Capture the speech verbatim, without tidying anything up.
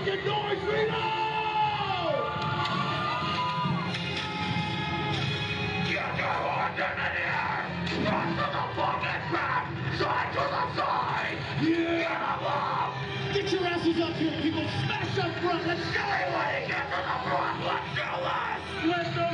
fucking noise, Reno! Get your hands in the air! Run to the fucking back! Side to the side! Yeah! Get them up! Get your asses up here, people! Smash up front! Let's go! Get to the front! Let's do this! Let's do